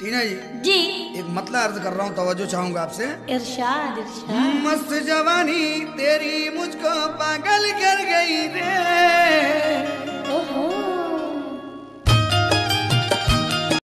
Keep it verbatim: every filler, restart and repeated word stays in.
टीना जी जी एक मतलब अर्ज कर रहा हूँ, तवज्जो चाहूंगा आपसे। इरशाद इरशाद। मस्त जवानी तेरी मुझको पागल कर गई रे,